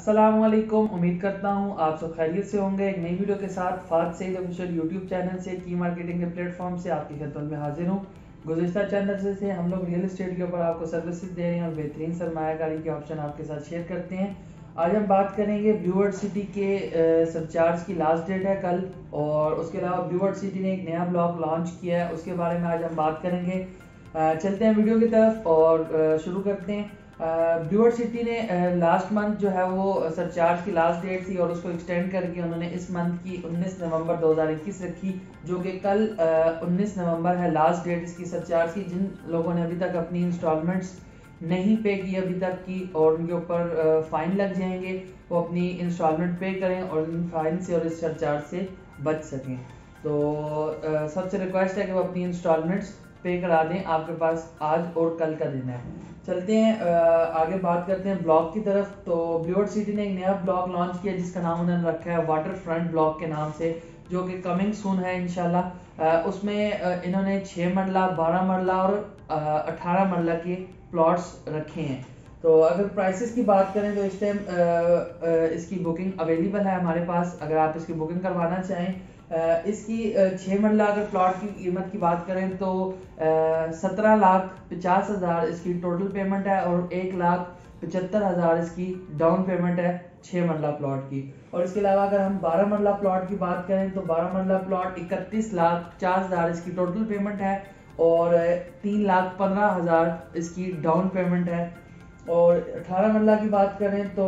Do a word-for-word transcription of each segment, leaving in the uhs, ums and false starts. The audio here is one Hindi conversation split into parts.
अस्सलाम वालेकुम। उम्मीद करता हूँ आप सब खैरियत से होंगे। एक नई वीडियो के साथ फात सईद ऑफिशियल यूट्यूब चैनल से की मार्केटिंग के प्लेटफॉर्म से आपकी खिदमत में हाजिर हूँ। गुज़िश्ता चंद अरसे से हम लोग रियल एस्टेट के ऊपर आपको सर्विसेज दे रहे हैं और बेहतरीन सरमायाकारी के ऑप्शन आपके साथ शेयर करते हैं। आज हम बात करेंगे ब्लू वर्ल्ड सिटी के सरचार्ज की लास्ट डेट है कल, और उसके अलावा ब्लू वर्ल्ड सिटी ने एक नया ब्लॉक लॉन्च किया है, उसके बारे में आज हम बात करेंगे। चलते हैं वीडियो की तरफ और शुरू करते हैं। ब्लू वर्ल्ड सिटी ने लास्ट मंथ जो है वो सरचार्ज की लास्ट डेट थी और उसको एक्सटेंड करके उन्होंने इस मंथ की उन्नीस नवंबर दो हज़ार इक्कीस रखी, जो कि कल उन्नीस नवंबर है लास्ट डेट इसकी सरचार्ज की। जिन लोगों ने अभी तक अपनी इंस्टॉलमेंट्स नहीं पे की अभी तक की और उनके ऊपर फाइन लग जाएंगे, वो अपनी इंस्टॉलमेंट पे करें और इन फाइन से और इस सरचार्ज से बच सकें। तो सबसे रिक्वेस्ट है कि वो अपनी इंस्टॉलमेंट्स पे करा दें, आपके पास आज और कल का दिन है। चलते हैं आगे बात करते हैं ब्लॉक की तरफ। तो ब्लू वर्ल्ड सिटी ने एक नया ब्लॉक लॉन्च किया जिसका नाम उन्होंने रखा है वाटर फ्रंट ब्लॉक के नाम से, जो कि कमिंग सून है इंशाल्लाह। उसमें इन्होंने छः मरला, बारह मरला और अठारह मरला के प्लॉट्स रखे हैं। तो अगर प्राइसेस की बात करें तो इस टाइम इसकी बुकिंग अवेलेबल है हमारे पास। अगर आप इसकी बुकिंग करवाना चाहें, इसकी छः मरला अगर प्लॉट की कीमत की बात करें तो सत्रह लाख पचास हज़ार इसकी टोटल पेमेंट है और एक लाख पचहत्तर हज़ार इसकी डाउन पेमेंट है छः मरला प्लॉट की। और इसके अलावा अगर हम बारह मरला प्लॉट की बात करें तो बारह मरला प्लॉट इकतीस लाख पचास हज़ार इसकी टोटल पेमेंट है और तीन लाख पंद्रह हज़ार इसकी डाउन पेमेंट है। और अठारह मरला की बात करें तो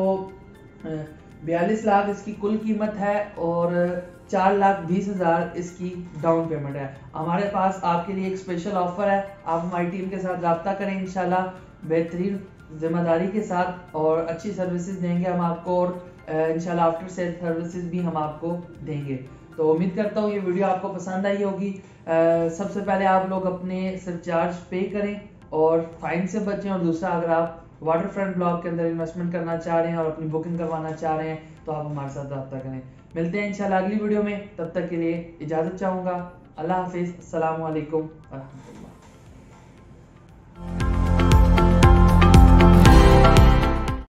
बयालीस लाख इसकी कुल कीमत है और चार लाख बीस हज़ार इसकी डाउन पेमेंट है। हमारे पास आपके लिए एक स्पेशल ऑफर है, आप हमारी टीम के साथ रब्ता करें, इंशाल्लाह बेहतरीन जिम्मेदारी के साथ और अच्छी सर्विसेज देंगे हम आपको, और इंशाल्लाह आफ्टर सेल सर्विसेज भी हम आपको देंगे। तो उम्मीद करता हूँ ये वीडियो आपको पसंद आई होगी। सबसे पहले आप लोग अपने सरचार्ज पे करें और फाइन से बचें, और दूसरा अगर आप वाटर फ्रंट ब्लॉक के अंदर इन्वेस्टमेंट करना चाह रहे हैं और अपनी बुकिंग करवाना चाह रहे हैं तो आप हमारे साथ रब्ता करें। मिलते हैं इंशाल्लाह अगली वीडियो में, तब तक के लिए इजाज़त चाहूँगा। अल्लाह हाफिज़, अस्सलाम वालेकुम।